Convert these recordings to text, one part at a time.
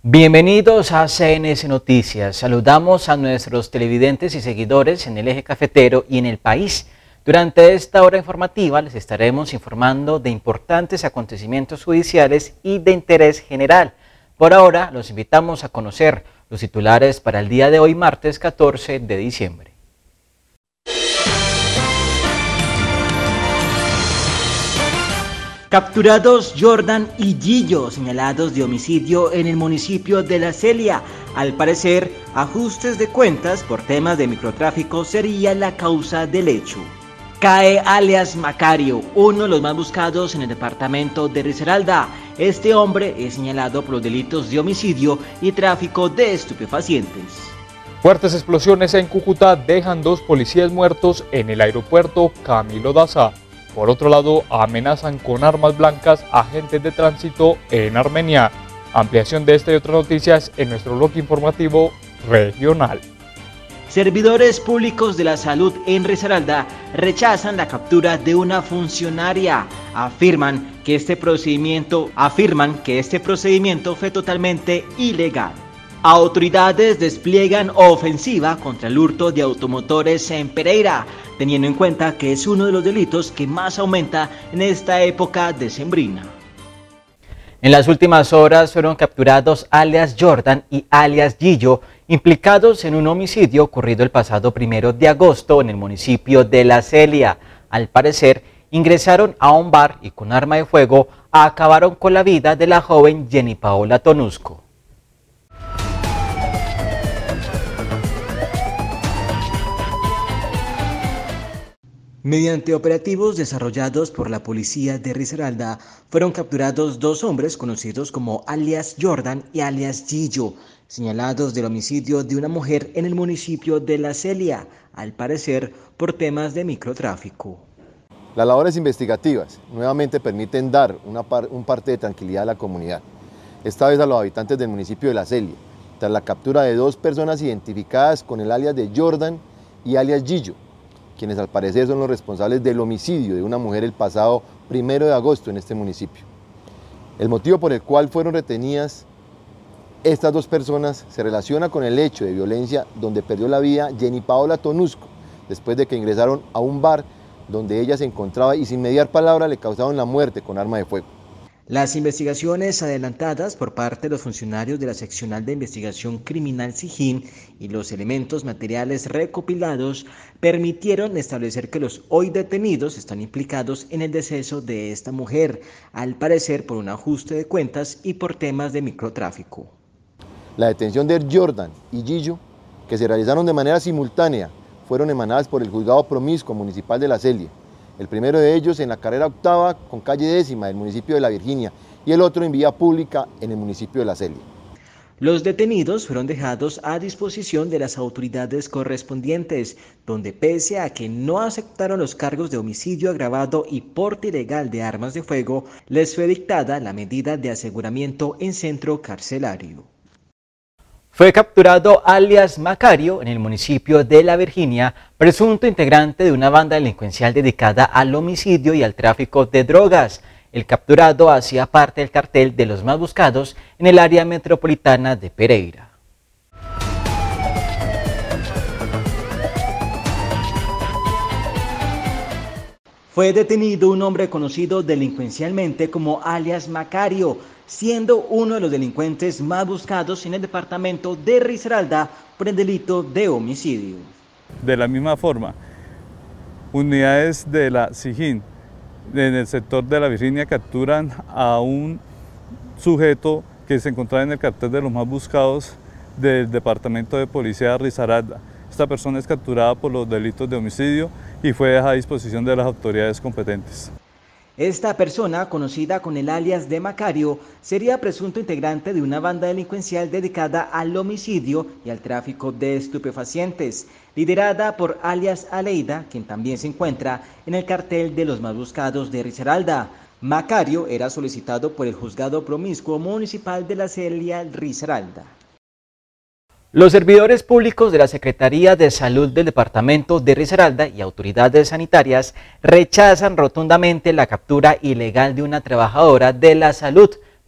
Bienvenidos a CNS Noticias. Saludamos a nuestros televidentes y seguidores en el eje cafetero y en el país. Durante esta hora informativa les estaremos informando de importantes acontecimientos judiciales y de interés general. Por ahora los invitamos a conocer los titulares para el día de hoy, martes 14 de diciembre. Capturados Jordan y Gillo, señalados de homicidio en el municipio de La Celia. Al parecer, ajustes de cuentas por temas de microtráfico sería la causa del hecho. Cae alias Macario, uno de los más buscados en el departamento de Risaralda. Este hombre es señalado por los delitos de homicidio y tráfico de estupefacientes. Fuertes explosiones en Cúcuta dejan 2 policías muertos en el aeropuerto Camilo Daza. Por otro lado, amenazan con armas blancas a agentes de tránsito en Armenia. Ampliación de esta y otras noticias en nuestro bloque informativo regional. Servidores públicos de la salud en Risaralda rechazan la captura de una funcionaria. Afirman que este procedimiento fue totalmente ilegal. Autoridades despliegan ofensiva contra el hurto de automotores en Pereira, teniendo en cuenta que es uno de los delitos que más aumenta en esta época decembrina. En las últimas horas fueron capturados alias Jordan y alias Gillo, implicados en un homicidio ocurrido el pasado 1 de agosto en el municipio de La Celia. Al parecer, ingresaron a un bar y con arma de fuego acabaron con la vida de la joven Jenny Paola Tonusco. Mediante operativos desarrollados por la policía de Risaralda, fueron capturados 2 hombres conocidos como alias Jordan y alias Gillo, señalados del homicidio de una mujer en el municipio de La Celia, al parecer por temas de microtráfico. Las labores investigativas nuevamente permiten dar un parte de tranquilidad a la comunidad, esta vez a los habitantes del municipio de La Celia, tras la captura de 2 personas identificadas con el alias de Jordan y alias Gillo, quienes al parecer son los responsables del homicidio de una mujer el pasado 1 de agosto en este municipio. El motivo por el cual fueron retenidas estas 2 personas se relaciona con el hecho de violencia donde perdió la vida Jenny Paola Tonusco, después de que ingresaron a un bar donde ella se encontraba y sin mediar palabra le causaron la muerte con arma de fuego. Las investigaciones adelantadas por parte de los funcionarios de la Seccional de Investigación Criminal SIJIN y los elementos materiales recopilados permitieron establecer que los hoy detenidos están implicados en el deceso de esta mujer, al parecer por un ajuste de cuentas y por temas de microtráfico. La detención de Jordan y Gillo, que se realizaron de manera simultánea, fueron emanadas por el Juzgado Promiscuo Municipal de La Celia. El primero de ellos en la carrera 8ª con calle 10ª del municipio de La Virginia y el otro en vía pública en el municipio de La Celia. Los detenidos fueron dejados a disposición de las autoridades correspondientes, donde pese a que no aceptaron los cargos de homicidio agravado y porte ilegal de armas de fuego, les fue dictada la medida de aseguramiento en centro carcelario. Fue capturado alias Macario en el municipio de La Virginia, presunto integrante de una banda delincuencial dedicada al homicidio y al tráfico de drogas. El capturado hacía parte del cartel de los más buscados en el área metropolitana de Pereira. Fue detenido un hombre conocido delincuencialmente como alias Macario, siendo uno de los delincuentes más buscados en el departamento de Risaralda por el delito de homicidio. De la misma forma, unidades de la SIJIN en el sector de La Virginia capturan a un sujeto que se encontraba en el cartel de los más buscados del departamento de policía de Risaralda. Esta persona es capturada por los delitos de homicidio y fue dejada a disposición de las autoridades competentes. Esta persona, conocida con el alias de Macario, sería presunto integrante de una banda delincuencial dedicada al homicidio y al tráfico de estupefacientes, liderada por alias Aleida, quien también se encuentra en el cartel de los más buscados de Risaralda. Macario era solicitado por el Juzgado Promiscuo Municipal de La Celia, Risaralda. Los servidores públicos de la Secretaría de Salud del Departamento de Risaralda y autoridades sanitarias rechazan rotundamente la captura ilegal de una trabajadora de la salud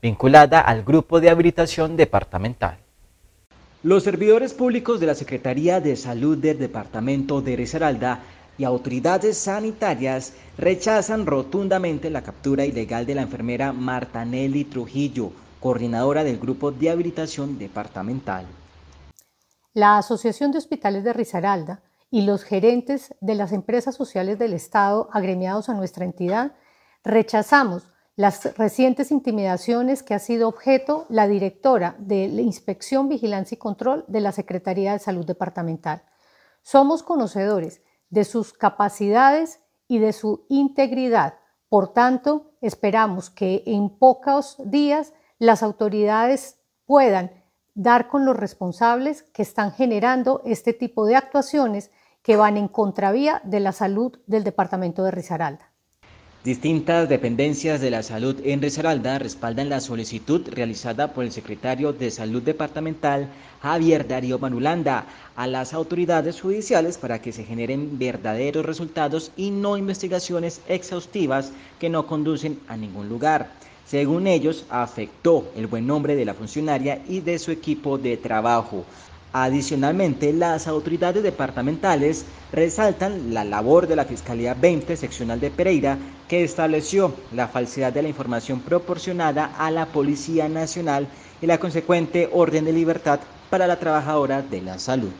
vinculada al Grupo de Habilitación Departamental. Los servidores públicos de la Secretaría de Salud del Departamento de Risaralda y autoridades sanitarias rechazan rotundamente la captura ilegal de la enfermera Marta Nelly Trujillo, coordinadora del Grupo de Habilitación Departamental. La Asociación de Hospitales de Risaralda y los gerentes de las empresas sociales del Estado agremiados a nuestra entidad rechazamos las recientes intimidaciones que ha sido objeto la directora de la Inspección, Vigilancia y Control de la Secretaría de Salud Departamental. Somos conocedores de sus capacidades y de su integridad. Por tanto, esperamos que en pocos días las autoridades puedan dar con los responsables que están generando este tipo de actuaciones que van en contravía de la salud del departamento de Risaralda. Distintas dependencias de la salud en Risaralda respaldan la solicitud realizada por el secretario de Salud Departamental, Javier Darío Marulanda, a las autoridades judiciales para que se generen verdaderos resultados y no investigaciones exhaustivas que no conducen a ningún lugar. Según ellos, afectó el buen nombre de la funcionaria y de su equipo de trabajo. Adicionalmente, las autoridades departamentales resaltan la labor de la Fiscalía 20 Seccional de Pereira, que estableció la falsedad de la información proporcionada a la Policía Nacional y la consecuente orden de libertad para la trabajadora de la salud.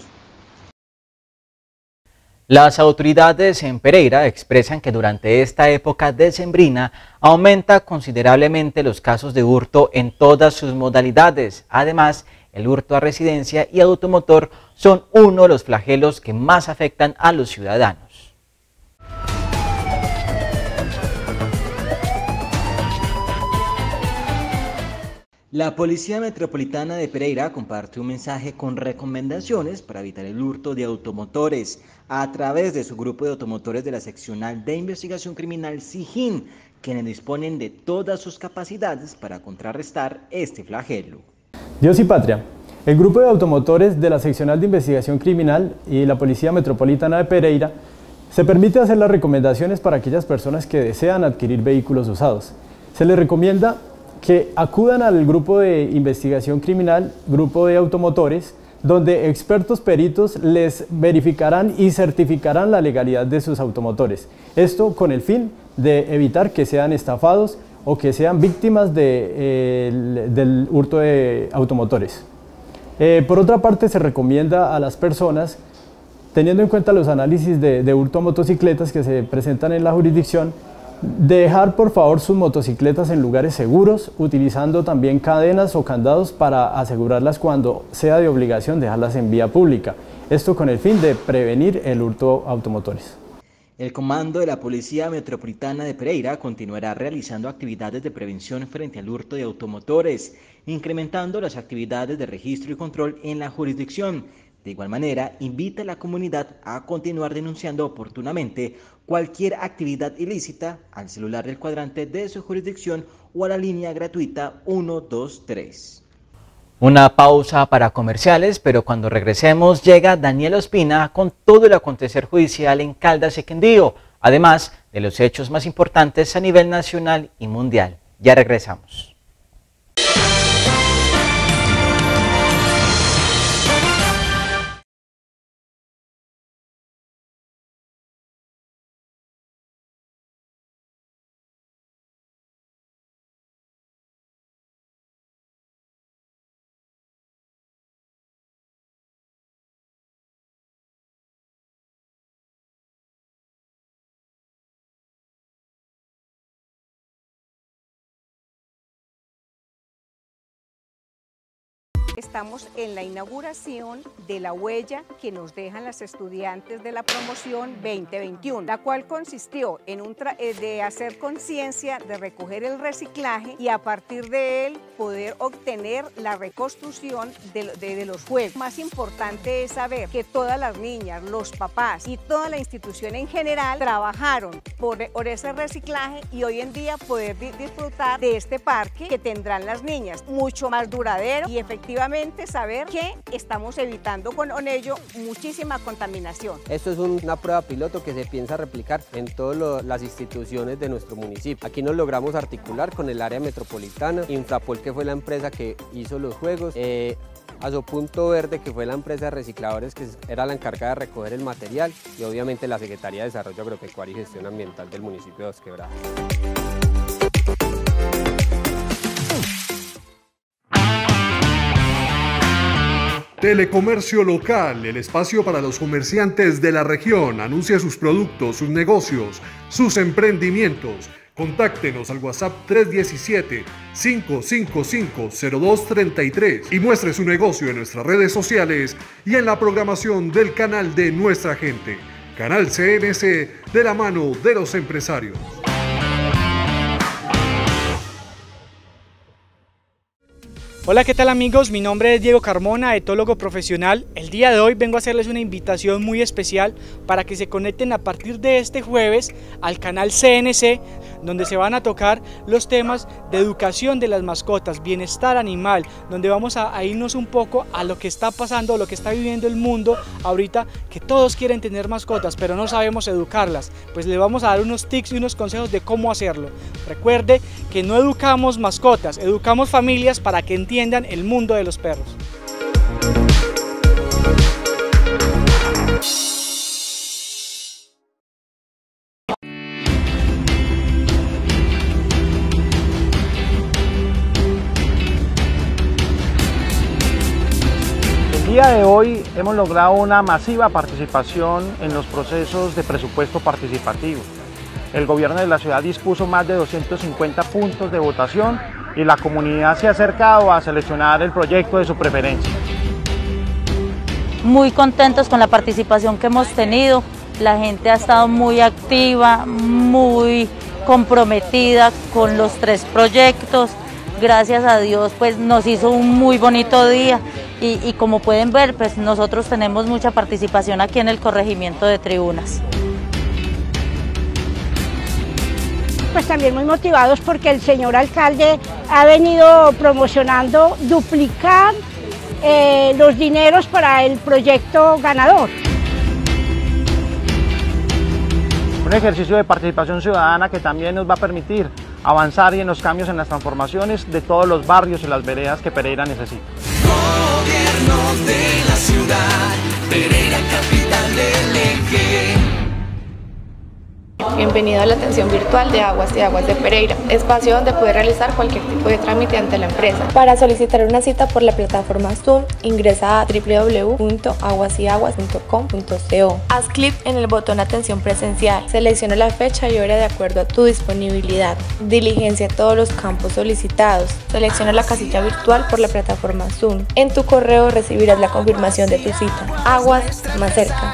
Las autoridades en Pereira expresan que durante esta época decembrina aumenta considerablemente los casos de hurto en todas sus modalidades. Además, el hurto a residencia y automotor son uno de los flagelos que más afectan a los ciudadanos. La Policía Metropolitana de Pereira compartió un mensaje con recomendaciones para evitar el hurto de automotores a través de su grupo de automotores de la Seccional de Investigación Criminal SIJIN, quienes disponen de todas sus capacidades para contrarrestar este flagelo. Dios y Patria. El grupo de automotores de la Seccional de Investigación Criminal y la Policía Metropolitana de Pereira se permite hacer las recomendaciones para aquellas personas que desean adquirir vehículos usados. Se les recomienda que acudan al grupo de investigación criminal, grupo de automotores, donde expertos peritos les verificarán y certificarán la legalidad de sus automotores. Esto con el fin de evitar que sean estafados o que sean víctimas del hurto de automotores. Por otra parte, se recomienda a las personas, teniendo en cuenta los análisis de hurto a motocicletas que se presentan en la jurisdicción, dejar por favor sus motocicletas en lugares seguros, utilizando también cadenas o candados para asegurarlas cuando sea de obligación dejarlas en vía pública. Esto con el fin de prevenir el hurto a automotores. El comando de la Policía Metropolitana de Pereira continuará realizando actividades de prevención frente al hurto de automotores, incrementando las actividades de registro y control en la jurisdicción. De igual manera, invita a la comunidad a continuar denunciando oportunamente cualquier actividad ilícita al celular del cuadrante de su jurisdicción o a la línea gratuita 123. Una pausa para comerciales, pero cuando regresemos llega Daniel Ospina con todo el acontecer judicial en Caldas y Quindío, además de los hechos más importantes a nivel nacional y mundial. Ya regresamos. Estamos en la inauguración de la huella que nos dejan las estudiantes de la promoción 2021, la cual consistió en de hacer conciencia de recoger el reciclaje y a partir de él poder obtener la reconstrucción de los juegos. Más importante es saber que todas las niñas, los papás y toda la institución en general trabajaron por ese reciclaje y hoy en día poder disfrutar de este parque que tendrán las niñas, mucho más duradero y efectivamente solamente saber que estamos evitando con ello muchísima contaminación. Esto es una prueba piloto que se piensa replicar en todas las instituciones de nuestro municipio. Aquí nos logramos articular con el área metropolitana, Infrapol, que fue la empresa que hizo los juegos, Azopunto Verde, que fue la empresa de recicladores que era la encargada de recoger el material, y obviamente la Secretaría de Desarrollo Agropecuario y Gestión Ambiental del municipio de Dos Quebradas. Telecomercio Local, el espacio para los comerciantes de la región. Anuncia sus productos, sus negocios, sus emprendimientos. Contáctenos al WhatsApp 317-555-0233 y muestre su negocio en nuestras redes sociales y en la programación del canal de nuestra gente. Canal CNC, de la mano de los empresarios. Hola, ¿qué tal amigos? Mi nombre es Diego Carmona, etólogo profesional. El día de hoy vengo a hacerles una invitación muy especial para que se conecten a partir de este jueves al canal CNC, donde se van a tocar los temas de educación de las mascotas, bienestar animal, donde vamos a irnos un poco a lo que está pasando, lo que está viviendo el mundo ahorita, que todos quieren tener mascotas, pero no sabemos educarlas. Pues les vamos a dar unos tips y unos consejos de cómo hacerlo. Recuerde que no educamos mascotas, educamos familias para que entiendan el mundo de los perros. El día de hoy hemos logrado una masiva participación en los procesos de presupuesto participativo. El gobierno de la ciudad dispuso más de 250 puntos de votación y la comunidad se ha acercado a seleccionar el proyecto de su preferencia. Muy contentos con la participación que hemos tenido. La gente ha estado muy activa, muy comprometida con los 3 proyectos. Gracias a Dios, pues nos hizo un muy bonito día y como pueden ver, pues nosotros tenemos mucha participación aquí en el corregimiento de Tribunas. Pues también muy motivados porque el señor alcalde ha venido promocionando duplicar los dineros para el proyecto ganador. Un ejercicio de participación ciudadana que también nos va a permitir avanzar y en los cambios en las transformaciones de todos los barrios y las veredas que Pereira necesita. Gobierno de la ciudad, Pereira, capital del eje. Bienvenido a la atención virtual de Aguas y Aguas de Pereira, espacio donde puede realizar cualquier tipo de trámite ante la empresa. Para solicitar una cita por la plataforma Zoom, ingresa a www.aguasyaguas.com.co. Haz clic en el botón Atención presencial, selecciona la fecha y hora de acuerdo a tu disponibilidad. Diligencia todos los campos solicitados. Selecciona la casilla virtual por la plataforma Zoom. En tu correo recibirás la confirmación de tu cita. Aguas más cerca.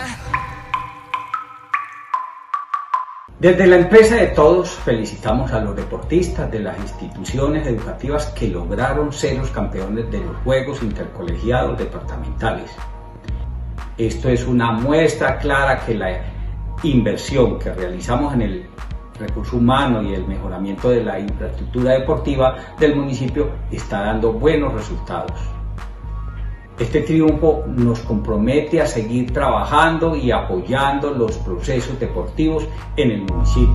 Desde la empresa de todos felicitamos a los deportistas de las instituciones educativas que lograron ser los campeones de los Juegos Intercolegiados Departamentales. Esto es una muestra clara que la inversión que realizamos en el recurso humano y el mejoramiento de la infraestructura deportiva del municipio está dando buenos resultados. Este triunfo nos compromete a seguir trabajando y apoyando los procesos deportivos en el municipio.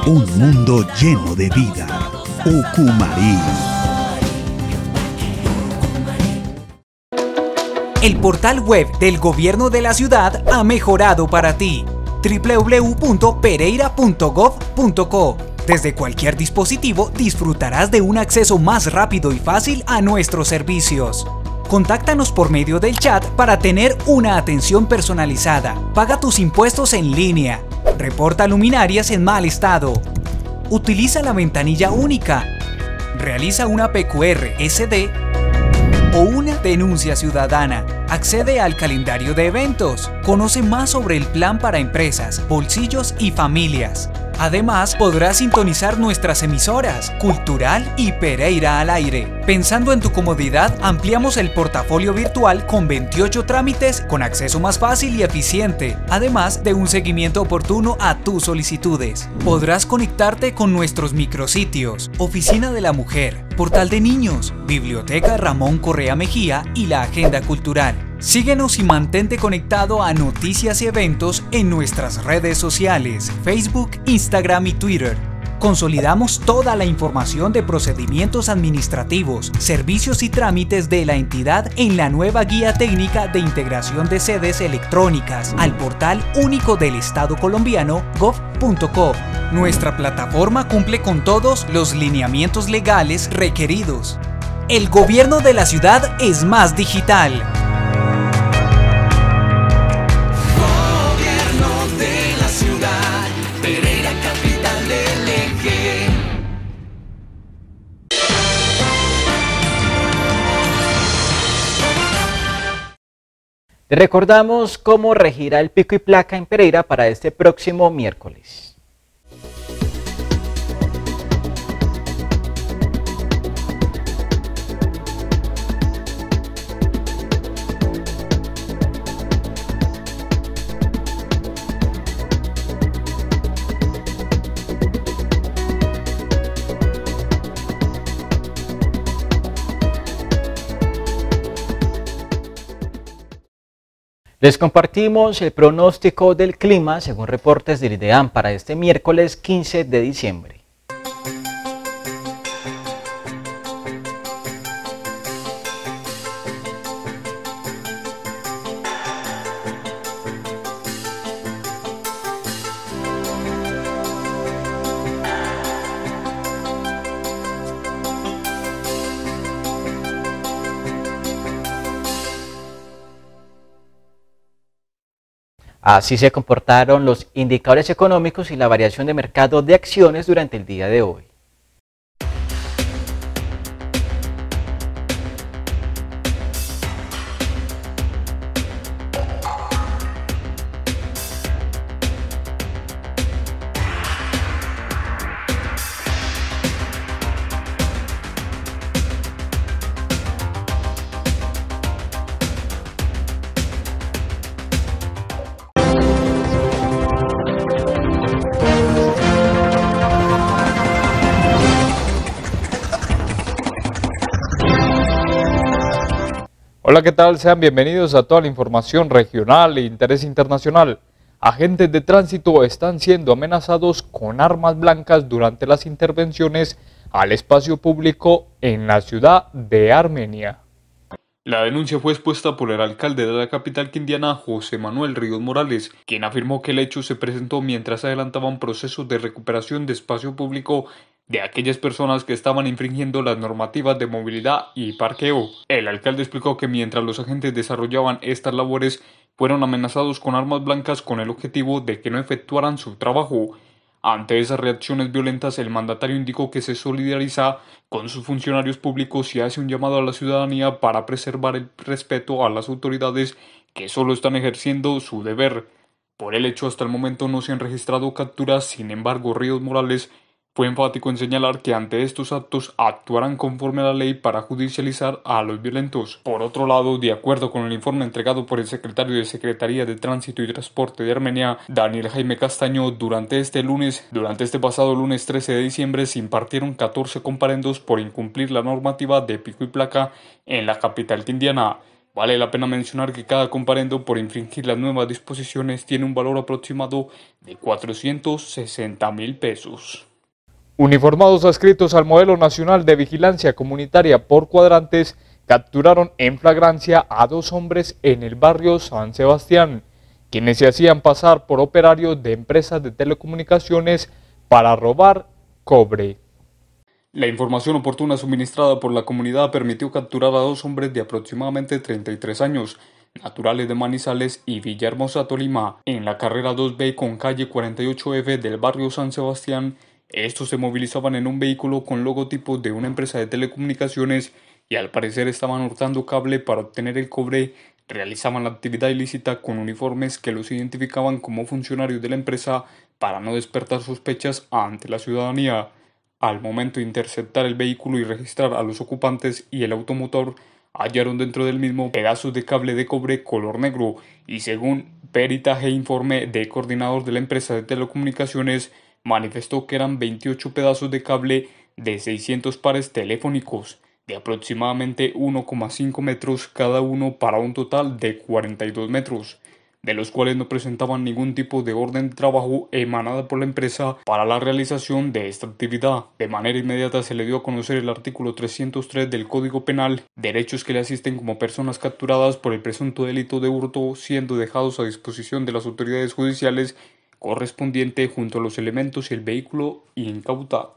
Un mundo lleno de vida. Ucumarí. El portal web del gobierno de la ciudad ha mejorado para ti. www.pereira.gov.co. Desde cualquier dispositivo disfrutarás de un acceso más rápido y fácil a nuestros servicios. Contáctanos por medio del chat para tener una atención personalizada. Paga tus impuestos en línea. Reporta luminarias en mal estado. Utiliza la ventanilla única. Realiza una PQR SD o una denuncia ciudadana. Accede al calendario de eventos. Conoce más sobre el plan para empresas, bolsillos y familias. Además, podrás sintonizar nuestras emisoras, Cultural y Pereira al aire. Pensando en tu comodidad, ampliamos el portafolio virtual con 28 trámites con acceso más fácil y eficiente, además de un seguimiento oportuno a tus solicitudes. Podrás conectarte con nuestros micrositios, Oficina de la Mujer, Portal de Niños, Biblioteca Ramón Correa Mejía y la Agenda Cultural. Síguenos y mantente conectado a noticias y eventos en nuestras redes sociales, Facebook, Instagram y Twitter. Consolidamos toda la información de procedimientos administrativos, servicios y trámites de la entidad en la nueva Guía Técnica de Integración de Sedes Electrónicas al portal único del Estado colombiano, gov.co. Nuestra plataforma cumple con todos los lineamientos legales requeridos. El gobierno de la ciudad es más digital. Te recordamos cómo regirá el pico y placa en Pereira para este próximo miércoles. Les compartimos el pronóstico del clima según reportes del IDEAM para este miércoles 15 de diciembre. Así se comportaron los indicadores económicos y la variación de mercado de acciones durante el día de hoy. Hola, ¿qué tal? Sean bienvenidos a toda la información regional e interés internacional. Agentes de tránsito están siendo amenazados con armas blancas durante las intervenciones al espacio público en la ciudad de Armenia. La denuncia fue expuesta por el alcalde de la capital quindiana, José Manuel Ríos Morales, quien afirmó que el hecho se presentó mientras adelantaban procesos de recuperación de espacio público de aquellas personas que estaban infringiendo las normativas de movilidad y parqueo. El alcalde explicó que mientras los agentes desarrollaban estas labores, fueron amenazados con armas blancas con el objetivo de que no efectuaran su trabajo. Ante esas reacciones violentas, el mandatario indicó que se solidariza con sus funcionarios públicos y hace un llamado a la ciudadanía para preservar el respeto a las autoridades que solo están ejerciendo su deber. Por el hecho, hasta el momento no se han registrado capturas. Sin embargo, Ríos Morales fue enfático en señalar que ante estos actos actuarán conforme a la ley para judicializar a los violentos. Por otro lado, de acuerdo con el informe entregado por el secretario de Secretaría de Tránsito y Transporte de Armenia, Daniel Jaime Castaño, durante este pasado lunes 13 de diciembre se impartieron 14 comparendos por incumplir la normativa de pico y placa en la capital quindiana. Vale la pena mencionar que cada comparendo por infringir las nuevas disposiciones tiene un valor aproximado de 460.000 pesos. Uniformados adscritos al modelo nacional de vigilancia comunitaria por cuadrantes capturaron en flagrancia a 2 hombres en el barrio San Sebastián, quienes se hacían pasar por operarios de empresas de telecomunicaciones para robar cobre. La información oportuna suministrada por la comunidad permitió capturar a 2 hombres de aproximadamente 33 años, naturales de Manizales y Villahermosa, Tolima, en la carrera 2B con calle 48F del barrio San Sebastián. Estos se movilizaban en un vehículo con logotipo de una empresa de telecomunicaciones y al parecer estaban hurtando cable para obtener el cobre. Realizaban la actividad ilícita con uniformes que los identificaban como funcionarios de la empresa para no despertar sospechas ante la ciudadanía. Al momento de interceptar el vehículo y registrar a los ocupantes y el automotor, hallaron dentro del mismo pedazos de cable de cobre color negro y según peritaje e informe del coordinador de la empresa de telecomunicaciones, manifestó que eran 28 pedazos de cable de 600 pares telefónicos de aproximadamente 1,5 metros cada uno para un total de 42 metros. De los cuales no presentaban ningún tipo de orden de trabajo emanada por la empresa para la realización de esta actividad. De manera inmediata se le dio a conocer el artículo 303 del Código Penal, derechos que le asisten como personas capturadas por el presunto delito de hurto, siendo dejados a disposición de las autoridades judiciales correspondiente junto a los elementos y el vehículo incautado.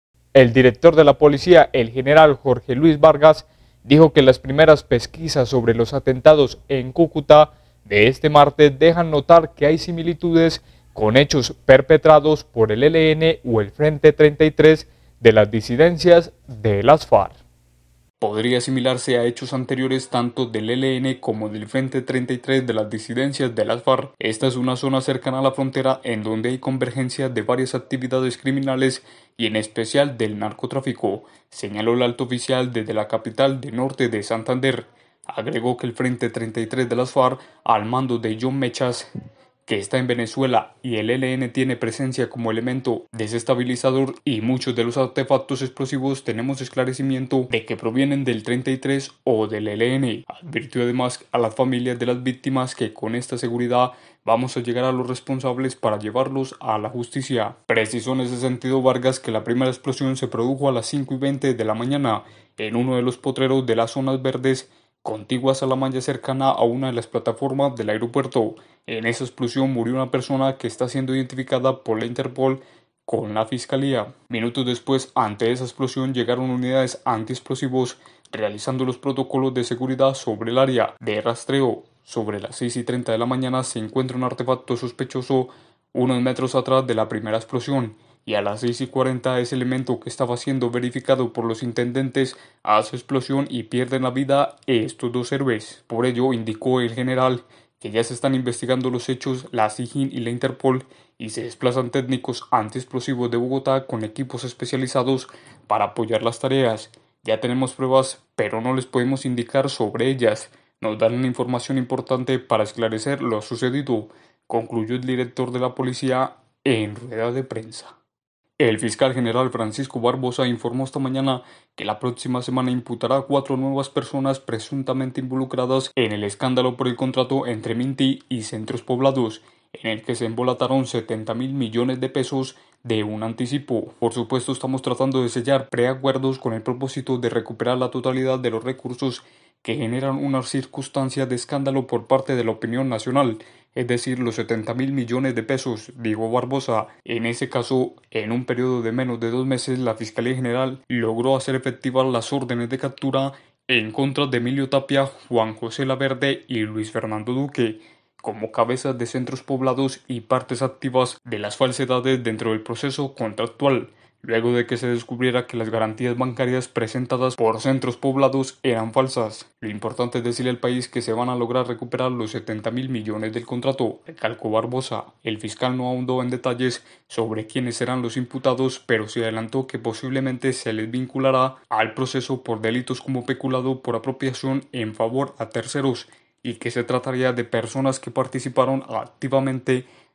El director de la policía, el general Jorge Luis Vargas, dijo que las primeras pesquisas sobre los atentados en Cúcuta de este martes dejan notar que hay similitudes con hechos perpetrados por el ELN o el Frente 33 de las disidencias de las FARC. Podría asimilarse a hechos anteriores tanto del ELN como del Frente 33 de las disidencias de las FARC. Esta es una zona cercana a la frontera en donde hay convergencia de varias actividades criminales y en especial del narcotráfico, señaló el alto oficial desde la capital del norte de Santander. Agregó que el Frente 33 de las FARC, al mando de John Mechas, que está en Venezuela, y el ELN tiene presencia como elemento desestabilizador y muchos de los artefactos explosivos tenemos esclarecimiento de que provienen del 33 o del ELN. Advirtió además a las familias de las víctimas que con esta seguridad vamos a llegar a los responsables para llevarlos a la justicia. Precisó en ese sentido Vargas que la primera explosión se produjo a las 5:20 de la mañana en uno de los potreros de las zonas verdes contiguas a la malla cercana a una de las plataformas del aeropuerto. En esa explosión murió una persona que está siendo identificada por la Interpol con la Fiscalía. Minutos después, ante esa explosión, llegaron unidades antiexplosivos realizando los protocolos de seguridad sobre el área de rastreo. Sobre las 6:30 de la mañana se encuentra un artefacto sospechoso unos metros atrás de la primera explosión, y a las 6:40 ese elemento que estaba siendo verificado por los intendentes hace explosión y pierden la vida estos 2 héroes. Por ello, indicó el general que ya se están investigando los hechos la SIJIN y la Interpol y se desplazan técnicos antiexplosivos de Bogotá con equipos especializados para apoyar las tareas. Ya tenemos pruebas, pero no les podemos indicar sobre ellas. Nos dan una información importante para esclarecer lo sucedido, concluyó el director de la policía en rueda de prensa. El fiscal general Francisco Barbosa informó esta mañana que la próxima semana imputará a 4 nuevas personas presuntamente involucradas en el escándalo por el contrato entre Minty y Centros Poblados, en el que se embolataron 70.000 millones de pesos de un anticipo. Por supuesto, estamos tratando de sellar preacuerdos con el propósito de recuperar la totalidad de los recursos que generan una circunstancia de escándalo por parte de la opinión nacional, es decir, los 70.000 millones de pesos, dijo Barbosa. En ese caso, en un periodo de menos de 2 meses, la Fiscalía General logró hacer efectivas las órdenes de captura en contra de Emilio Tapia, Juan José Laverde y Luis Fernando Duque, como cabezas de Centros Poblados y partes activas de las falsedades dentro del proceso contractual, luego de que se descubriera que las garantías bancarias presentadas por Centros Poblados eran falsas. Lo importante es decirle al país que se van a lograr recuperar los 70.000 millones del contrato, recalcó Barbosa. El fiscal no ahondó en detalles sobre quiénes serán los imputados, pero se adelantó que posiblemente se les vinculará al proceso por delitos como peculado por apropiación en favor a terceros, y que se trataría de personas que participaron activamente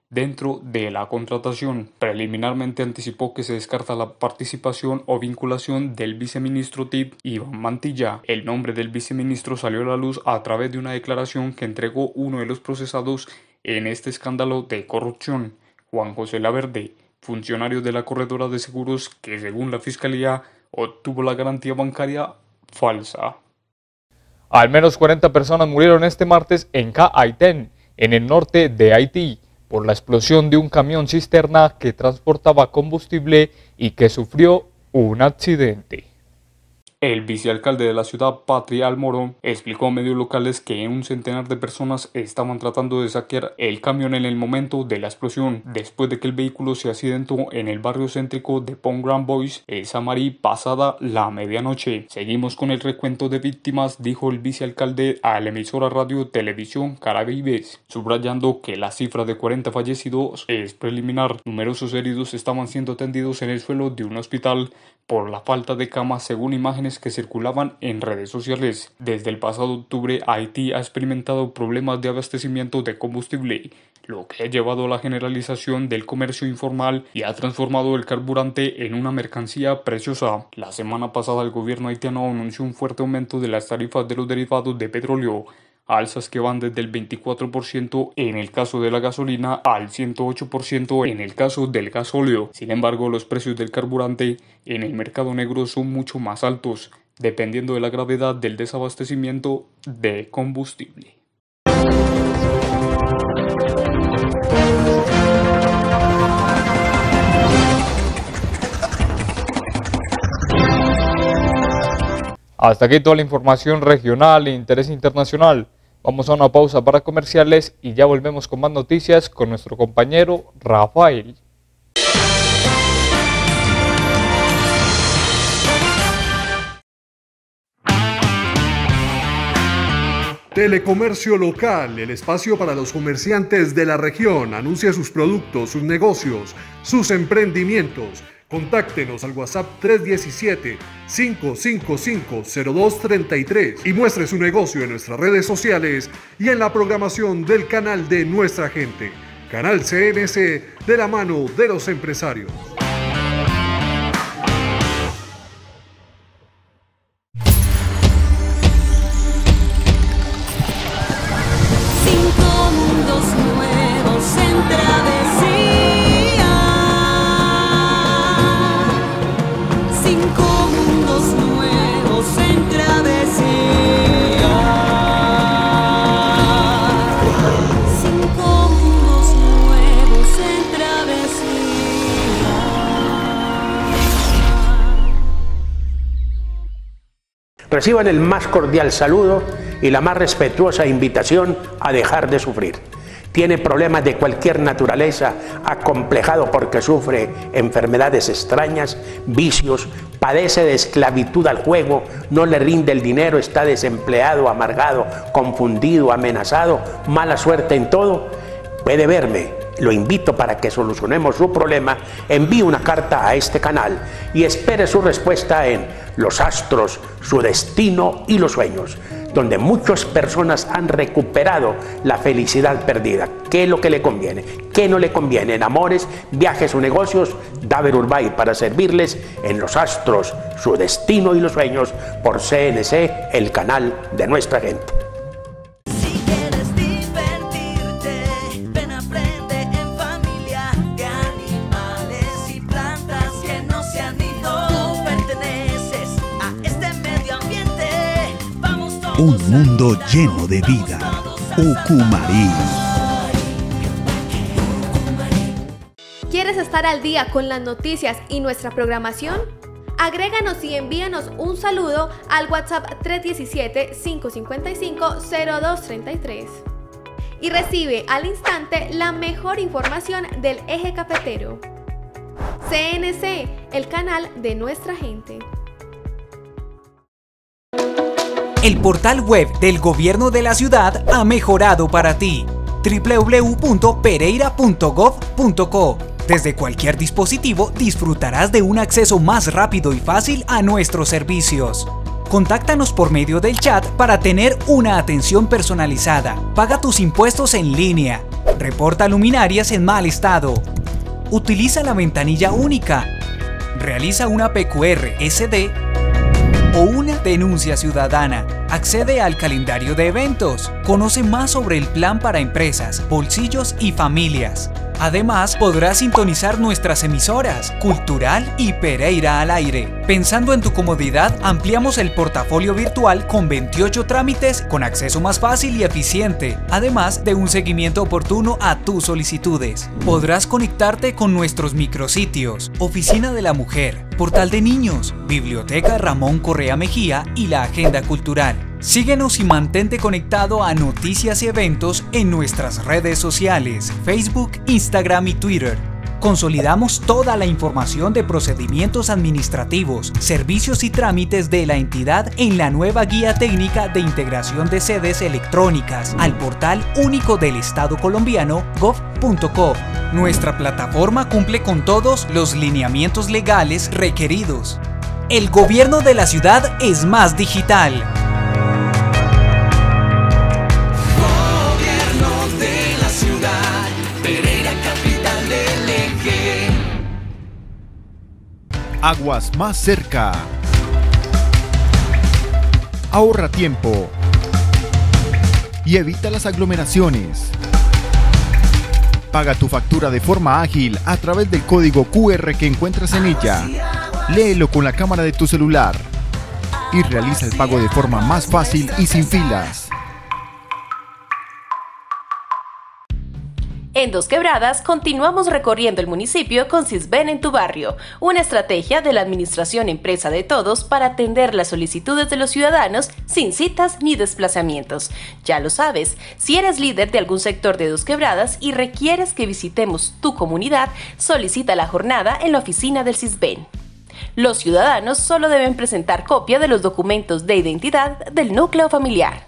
dentro de la contratación. Preliminarmente anticipó que se descarta la participación o vinculación del viceministro TIC Iván Mantilla. El nombre del viceministro salió a la luz a través de una declaración que entregó uno de los procesados en este escándalo de corrupción, Juan José Laverde, funcionario de la corredora de seguros que, según la Fiscalía, obtuvo la garantía bancaria falsa. Al menos 40 personas murieron este martes en Ca Haitén, en el norte de Haití, por la explosión de un camión cisterna que transportaba combustible y que sufrió un accidente. El vicealcalde de la ciudad, Patria Almorón, explicó a medios locales que un centenar de personas estaban tratando de saquear el camión en el momento de la explosión, después de que el vehículo se accidentó en el barrio céntrico de Pont Grand Bois, el Samarí, pasada la medianoche. Seguimos con el recuento de víctimas, dijo el vicealcalde a la emisora Radio Televisión Caribes, subrayando que la cifra de 40 fallecidos es preliminar. Numerosos heridos estaban siendo atendidos en el suelo de un hospital por la falta de camas, según imágenes que circulaban en redes sociales. Desde el pasado octubre, Haití ha experimentado problemas de abastecimiento de combustible, lo que ha llevado a la generalización del comercio informal y ha transformado el carburante en una mercancía preciosa. La semana pasada el gobierno haitiano anunció un fuerte aumento de las tarifas de los derivados de petróleo, alzas que van desde el 24% en el caso de la gasolina al 108% en el caso del gasóleo. Sin embargo, los precios del carburante en el mercado negro son mucho más altos, dependiendo de la gravedad del desabastecimiento de combustible. Hasta aquí toda la información regional e interés internacional. Vamos a una pausa para comerciales y ya volvemos con más noticias con nuestro compañero Rafael. Telecomercio Local, el espacio para los comerciantes de la región. Anuncia sus productos, sus negocios, sus emprendimientos. Contáctenos al WhatsApp 317-555-0233 y muestre su negocio en nuestras redes sociales y en la programación del canal de Nuestra Gente. Canal CNC, de la mano de los empresarios. Reciban el más cordial saludo y la más respetuosa invitación a dejar de sufrir. Tiene problemas de cualquier naturaleza, acomplejado porque sufre enfermedades extrañas, vicios, padece de esclavitud al juego, no le rinde el dinero, está desempleado, amargado, confundido, amenazado, mala suerte en todo. Puede verme. Lo invito para que solucionemos su problema. Envíe una carta a este canal y espere su respuesta en Los Astros, su destino y los sueños, donde muchas personas han recuperado la felicidad perdida. ¿Qué es lo que le conviene? ¿Qué no le conviene? En amores, viajes o negocios, Daver Urbay para servirles en Los Astros, su destino y los sueños, por CNC, el canal de Nuestra Gente. Un mundo lleno de vida. Ucumarí. ¿Quieres estar al día con las noticias y nuestra programación? Agréganos y envíanos un saludo al WhatsApp 317-555-0233 y recibe al instante la mejor información del eje cafetero. CNC, el canal de Nuestra Gente. El portal web del gobierno de la ciudad ha mejorado para ti. www.pereira.gov.co. Desde cualquier dispositivo disfrutarás de un acceso más rápido y fácil a nuestros servicios. Contáctanos por medio del chat para tener una atención personalizada. Paga tus impuestos en línea. Reporta luminarias en mal estado. Utiliza la ventanilla única. Realiza una PQR-SD o una denuncia ciudadana. Accede al calendario de eventos. Conoce más sobre el plan para empresas, bolsillos y familias. Además, podrás sintonizar nuestras emisoras, Cultural y Pereira al aire. Pensando en tu comodidad, ampliamos el portafolio virtual con 28 trámites con acceso más fácil y eficiente, además de un seguimiento oportuno a tus solicitudes. Podrás conectarte con nuestros micrositios, Oficina de la Mujer, Portal de Niños, Biblioteca Ramón Correa Mejía y la Agenda Cultural. Síguenos y mantente conectado a noticias y eventos en nuestras redes sociales, Facebook, Instagram y Twitter. Consolidamos toda la información de procedimientos administrativos, servicios y trámites de la entidad en la nueva Guía Técnica de Integración de Sedes Electrónicas al portal único del Estado colombiano, gov.co. Nuestra plataforma cumple con todos los lineamientos legales requeridos. El gobierno de la ciudad es más digital. Aguas más cerca. Ahorra tiempo y evita las aglomeraciones. Paga tu factura de forma ágil a través del código QR que encuentras en ella. Léelo con la cámara de tu celular y realiza el pago de forma más fácil y sin filas. En Dos Quebradas continuamos recorriendo el municipio con Sisben en tu barrio, una estrategia de la Administración Empresa de Todos para atender las solicitudes de los ciudadanos sin citas ni desplazamientos. Ya lo sabes, si eres líder de algún sector de Dos Quebradas y requieres que visitemos tu comunidad, solicita la jornada en la oficina del Sisben. Los ciudadanos solo deben presentar copia de los documentos de identidad del núcleo familiar.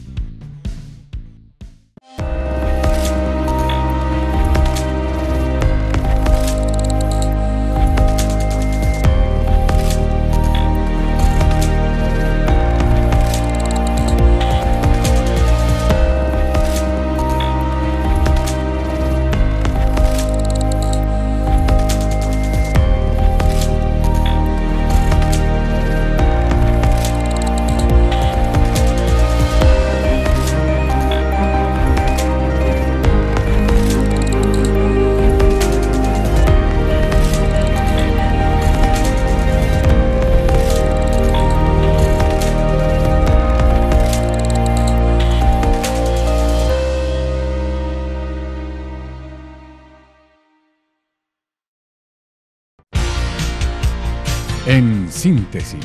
En síntesis.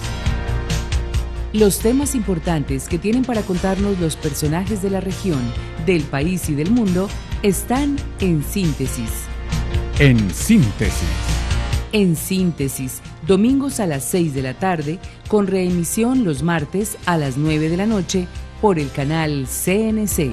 Los temas importantes que tienen para contarnos los personajes de la región, del país y del mundo están en Síntesis. En síntesis. En Síntesis, domingos a las 6 de la tarde, con reemisión los martes a las 9 de la noche por el canal CNC.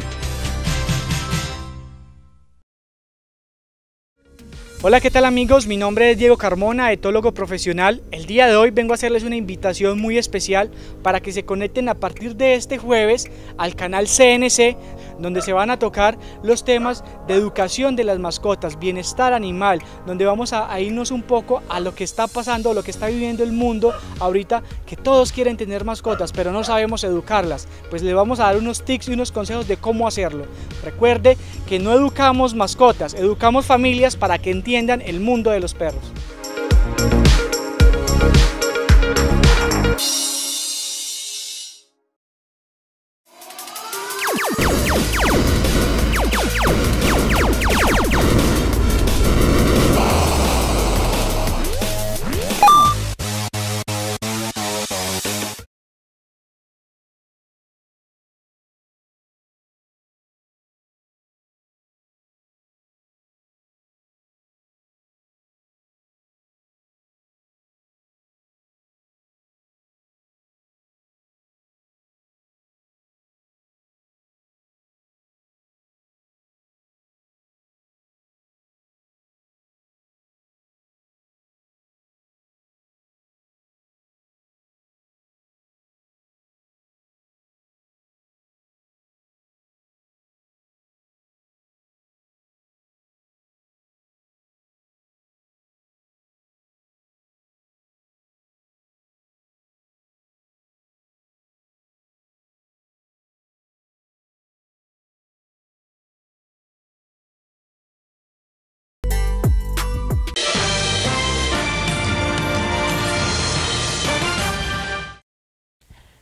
Hola, ¿qué tal amigos? Mi nombre es Diego Carmona, etólogo profesional. El día de hoy vengo a hacerles una invitación muy especial para que se conecten a partir de este jueves al canal CNC, donde se van a tocar los temas de educación de las mascotas, bienestar animal, donde vamos a irnos un poco a lo que está pasando, lo que está viviendo el mundo ahorita, que todos quieren tener mascotas, pero no sabemos educarlas. Pues les vamos a dar unos tips y unos consejos de cómo hacerlo. Recuerde que no educamos mascotas, educamos familias para que entiendan el mundo de los perros.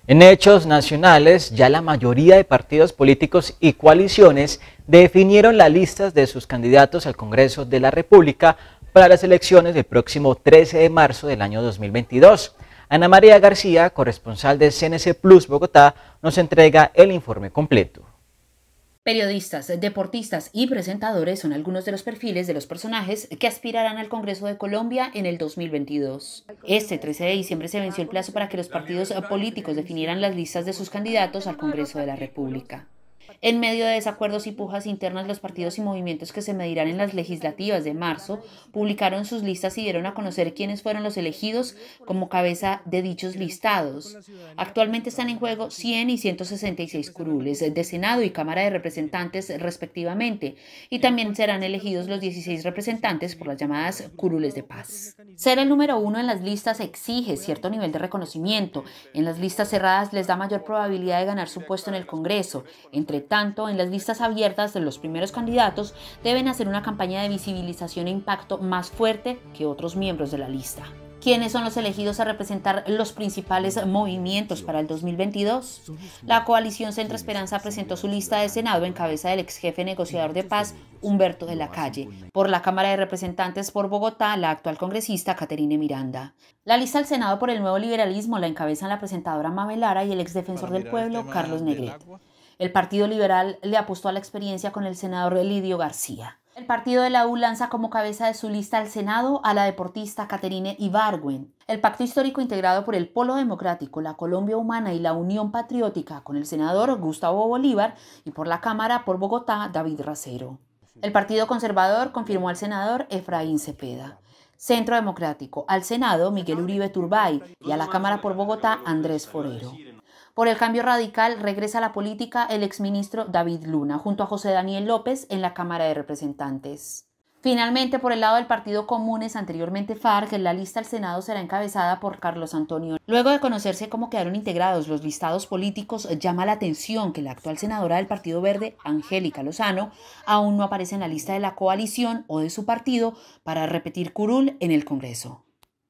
En hechos nacionales, ya la mayoría de partidos políticos y coaliciones definieron las listas de sus candidatos al Congreso de la República para las elecciones del próximo 13 de marzo del año 2022. Ana María García, corresponsal de CNC Plus Bogotá, nos entrega el informe completo. Periodistas, deportistas y presentadores son algunos de los perfiles de los personajes que aspirarán al Congreso de Colombia en el 2022. Este 13 de diciembre se venció el plazo para que los partidos políticos definieran las listas de sus candidatos al Congreso de la República. En medio de desacuerdos y pujas internas, los partidos y movimientos que se medirán en las legislativas de marzo publicaron sus listas y dieron a conocer quiénes fueron los elegidos como cabeza de dichos listados. Actualmente están en juego 100 y 166 curules de Senado y Cámara de Representantes respectivamente, y también serán elegidos los 16 representantes por las llamadas curules de paz. Ser el número 1 en las listas exige cierto nivel de reconocimiento. En las listas cerradas les da mayor probabilidad de ganar su puesto en el Congreso. Entre tanto, en las listas abiertas de los primeros candidatos deben hacer una campaña de visibilización e impacto más fuerte que otros miembros de la lista. ¿Quiénes son los elegidos a representar los principales movimientos para el 2022? La coalición Centro Esperanza presentó su lista de Senado en cabeza del ex jefe negociador de paz, Humberto de la Calle. Por la Cámara de Representantes por Bogotá, la actual congresista Caterine Miranda. La lista al Senado por el Nuevo Liberalismo la encabezan la presentadora Mabel Lara y el ex defensor del pueblo, Carlos Negret. El Partido Liberal le apostó a la experiencia con el senador Lidio García. El Partido de la U lanza como cabeza de su lista al Senado a la deportista Caterine Ibargüen. El pacto histórico integrado por el Polo Democrático, la Colombia Humana y la Unión Patriótica con el senador Gustavo Bolívar y por la Cámara por Bogotá, David Racero. El Partido Conservador confirmó al senador Efraín Cepeda. Centro Democrático, al Senado Miguel Uribe Turbay y a la Cámara por Bogotá, Andrés Forero. Por el Cambio Radical regresa a la política el exministro David Luna, junto a José Daniel López en la Cámara de Representantes. Finalmente, por el lado del Partido Comunes, anteriormente FARC, la lista al Senado será encabezada por Carlos Antonio. Luego de conocerse cómo quedaron integrados los listados políticos, llama la atención que la actual senadora del Partido Verde, Angélica Lozano, aún no aparece en la lista de la coalición o de su partido para repetir curul en el Congreso.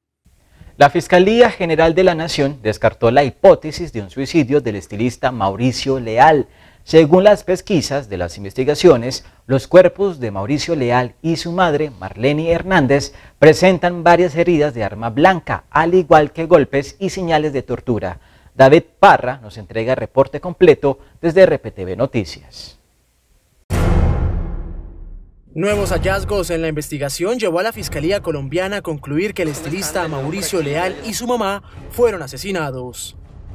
La Fiscalía General de la Nación descartó la hipótesis de un suicidio del estilista Mauricio Leal. Según las pesquisas de las investigaciones, los cuerpos de Mauricio Leal y su madre, Marlene Hernández, presentan varias heridas de arma blanca, al igual que golpes y señales de tortura. David Parra nos entrega el reporte completo desde RPTV Noticias. Nuevos hallazgos en la investigación llevó a la Fiscalía colombiana a concluir que el estilista Mauricio Leal y su mamá fueron asesinados.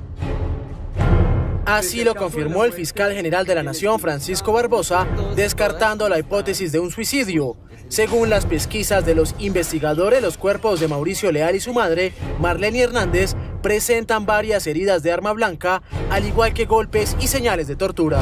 Así lo confirmó el fiscal general de la Nación, Francisco Barbosa, descartando la hipótesis de un suicidio. Según las pesquisas de los investigadores, los cuerpos de Mauricio Leal y su madre, Marlene Hernández, presentan varias heridas de arma blanca, al igual que golpes y señales de tortura.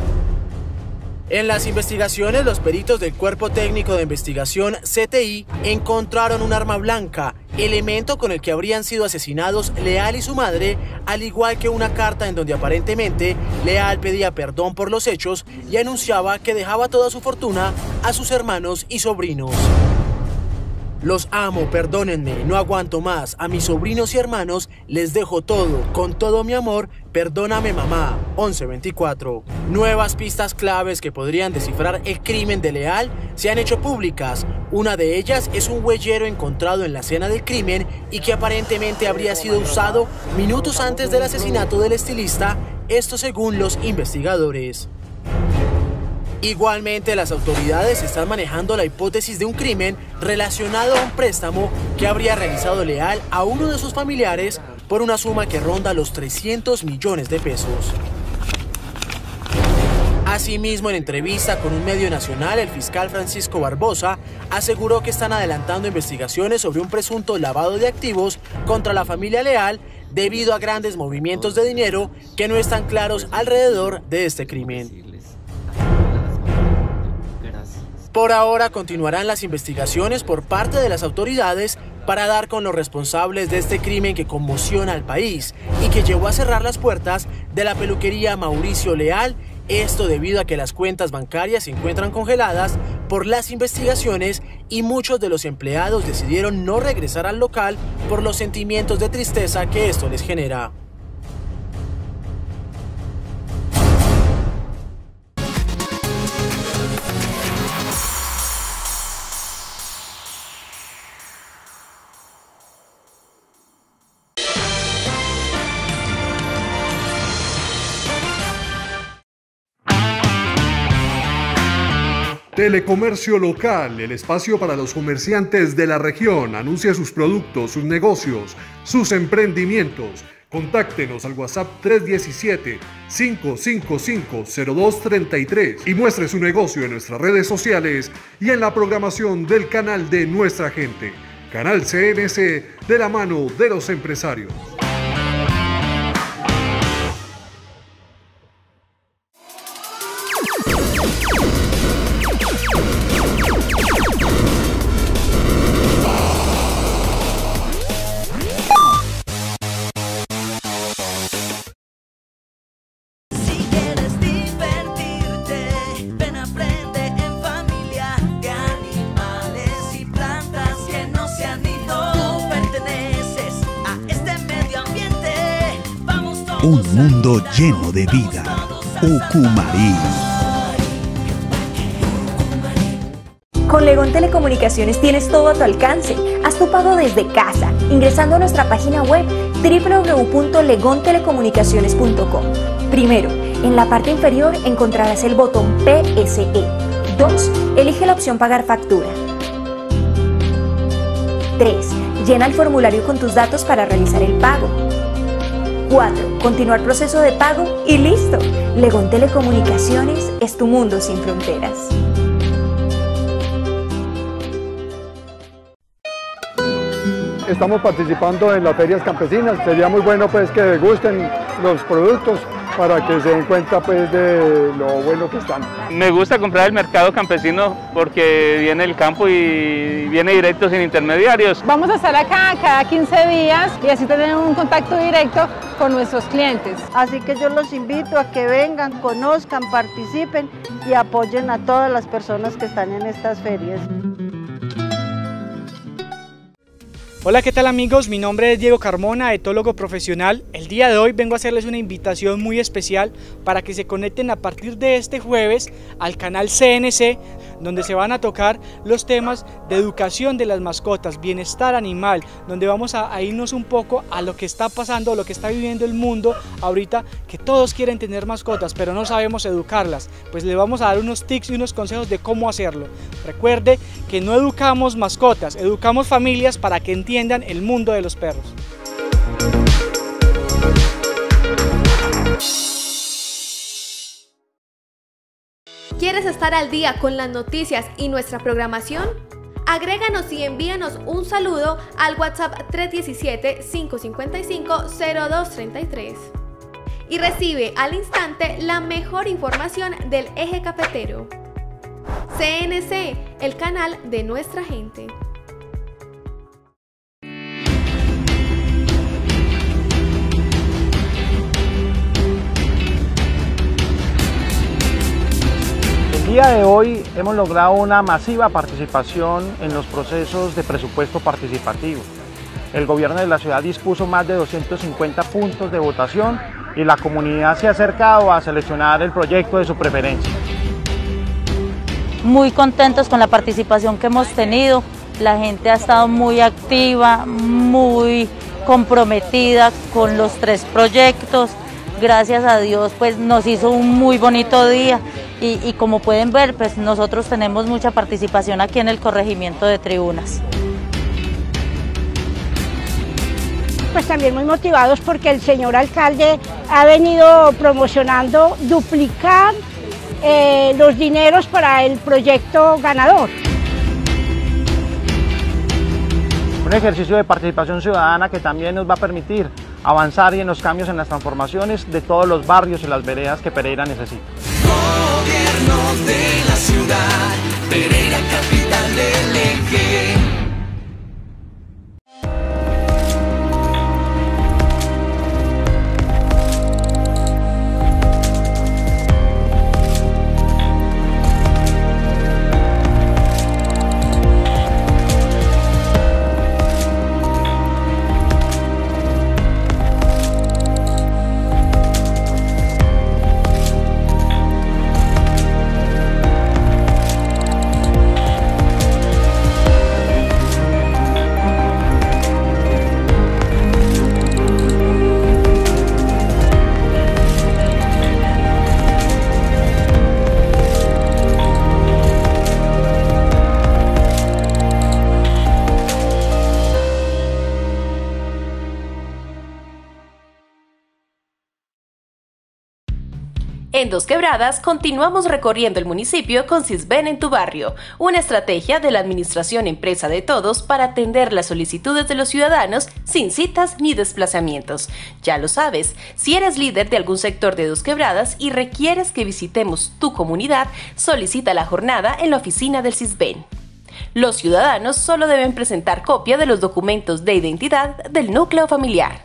En las investigaciones, los peritos del Cuerpo Técnico de Investigación, CTI, encontraron un arma blanca, elemento con el que habrían sido asesinados Leal y su madre, al igual que una carta en donde aparentemente Leal pedía perdón por los hechos y anunciaba que dejaba toda su fortuna a sus hermanos y sobrinos. Los amo, perdónenme, no aguanto más, a mis sobrinos y hermanos les dejo todo, con todo mi amor, perdóname mamá, 1124. Nuevas pistas claves que podrían descifrar el crimen de Leal se han hecho públicas. Una de ellas es un huellero encontrado en la escena del crimen y que aparentemente habría sido usado minutos antes del asesinato del estilista, esto según los investigadores. Igualmente, las autoridades están manejando la hipótesis de un crimen relacionado a un préstamo que habría realizado Leal a uno de sus familiares por una suma que ronda los 300 millones de pesos. Asimismo, en entrevista con un medio nacional, el fiscal Francisco Barbosa aseguró que están adelantando investigaciones sobre un presunto lavado de activos contra la familia Leal debido a grandes movimientos de dinero que no están claros alrededor de este crimen. Por ahora continuarán las investigaciones por parte de las autoridades para dar con los responsables de este crimen que conmociona al país y que llevó a cerrar las puertas de la peluquería Mauricio Leal, esto debido a que las cuentas bancarias se encuentran congeladas por las investigaciones y muchos de los empleados decidieron no regresar al local por los sentimientos de tristeza que esto les genera. Telecomercio Local, el espacio para los comerciantes de la región. Anuncia sus productos, sus negocios, sus emprendimientos. Contáctenos al WhatsApp 317-555-0233 y muestre su negocio en nuestras redes sociales y en la programación del canal de nuestra gente. Canal CNC, de la mano de los empresarios. Un mundo lleno de vida. Ucumarí. Con Legón Telecomunicaciones tienes todo a tu alcance. Haz tu pago desde casa, ingresando a nuestra página web www.legontelecomunicaciones.com. Primero, en la parte inferior encontrarás el botón PSE. 2. Elige la opción Pagar factura. 3. Llena el formulario con tus datos para realizar el pago. 4. Continuar proceso de pago y listo. Legón Telecomunicaciones es tu mundo sin fronteras. Estamos participando en las ferias campesinas. Sería muy bueno pues que degusten los productos para que se den cuenta pues de lo bueno que están. Me gusta comprar el mercado campesino porque viene el campo y viene directo sin intermediarios. Vamos a estar acá cada 15 días y así tener un contacto directo con nuestros clientes. Así que yo los invito a que vengan, conozcan, participen y apoyen a todas las personas que están en estas ferias. Hola, ¿qué tal amigos? Mi nombre es Diego Carmona, etólogo profesional. El día de hoy vengo a hacerles una invitación muy especial para que se conecten a partir de este jueves al canal CNC, donde se van a tocar los temas de educación de las mascotas, bienestar animal, donde vamos a irnos un poco a lo que está pasando, lo que está viviendo el mundo ahorita, que todos quieren tener mascotas, pero no sabemos educarlas. Pues les vamos a dar unos tips y unos consejos de cómo hacerlo. Recuerde que no educamos mascotas, educamos familias para que entiendan el mundo de los perros. ¿Quieres estar al día con las noticias y nuestra programación? Agréganos y envíanos un saludo al WhatsApp 317-555-0233 y recibe al instante la mejor información del eje cafetero. CNC, el canal de nuestra gente. El día de hoy hemos logrado una masiva participación en los procesos de presupuesto participativo. El gobierno de la ciudad dispuso más de 250 puntos de votación y la comunidad se ha acercado a seleccionar el proyecto de su preferencia. Muy contentos con la participación que hemos tenido. La gente ha estado muy activa, muy comprometida con los 3 proyectos. Gracias a Dios pues nos hizo un muy bonito día y como pueden ver pues nosotros tenemos mucha participación aquí en el corregimiento de Tribunas. Pues también muy motivados porque el señor alcalde ha venido promocionando duplicar los dineros para el proyecto ganador. Un ejercicio de participación ciudadana que también nos va a permitir avanzar y en los cambios en las transformaciones de todos los barrios y las veredas que Pereira necesita. Gobierno de la ciudad, Pereira capital del eje. En Dos Quebradas continuamos recorriendo el municipio con Sisben en tu barrio, una estrategia de la Administración Empresa de Todos para atender las solicitudes de los ciudadanos sin citas ni desplazamientos. Ya lo sabes, si eres líder de algún sector de Dos Quebradas y requieres que visitemos tu comunidad, solicita la jornada en la oficina del Sisben. Los ciudadanos solo deben presentar copia de los documentos de identidad del núcleo familiar.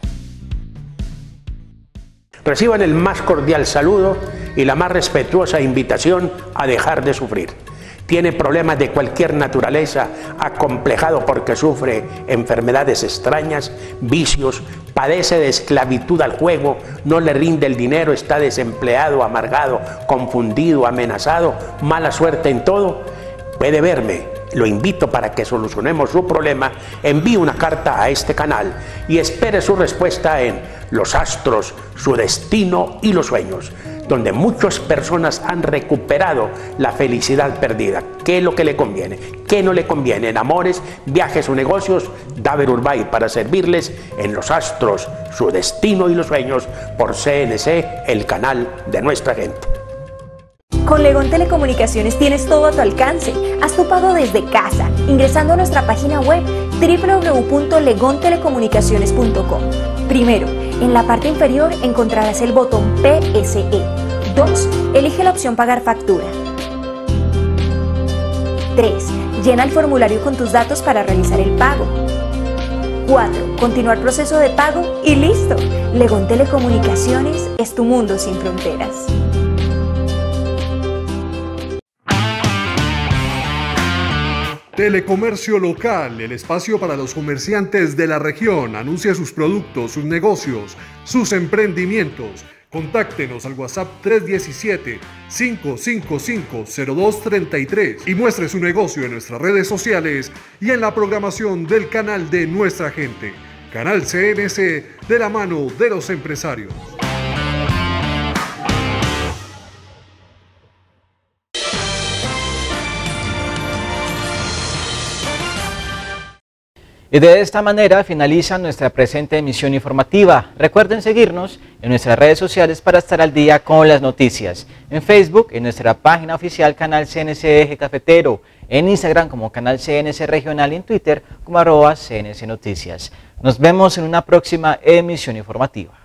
Reciban el más cordial saludo y la más respetuosa invitación a dejar de sufrir. Tiene problemas de cualquier naturaleza, acomplejado porque sufre enfermedades extrañas, vicios, padece de esclavitud al juego, no le rinde el dinero, está desempleado, amargado, confundido, amenazado, mala suerte en todo. Puede verme. Lo invito para que solucionemos su problema. Envíe una carta a este canal y espere su respuesta en Los Astros, su destino y los sueños, donde muchas personas han recuperado la felicidad perdida. ¿Qué es lo que le conviene? ¿Qué no le conviene? En amores, viajes o negocios, Daver Urbay para servirles en Los Astros, su destino y los sueños por CNC, el canal de nuestra gente. Con Legón Telecomunicaciones tienes todo a tu alcance. Haz tu pago desde casa, ingresando a nuestra página web www.legontelecomunicaciones.com. Primero, en la parte inferior encontrarás el botón PSE. 2. Elige la opción Pagar factura. 3. Llena el formulario con tus datos para realizar el pago. 4. Continuar proceso de pago y listo. Legón Telecomunicaciones es tu mundo sin fronteras. Telecomercio Local, el espacio para los comerciantes de la región. Anuncia sus productos, sus negocios, sus emprendimientos. Contáctenos al WhatsApp 317-555-0233 y muestre su negocio en nuestras redes sociales y en la programación del canal de nuestra gente. Canal CNC, de la mano de los empresarios. Y de esta manera finaliza nuestra presente emisión informativa. Recuerden seguirnos en nuestras redes sociales para estar al día con las noticias. En Facebook, en nuestra página oficial Canal CNC Eje Cafetero, en Instagram como Canal CNC Regional y en Twitter como @CNC Noticias. Nos vemos en una próxima emisión informativa.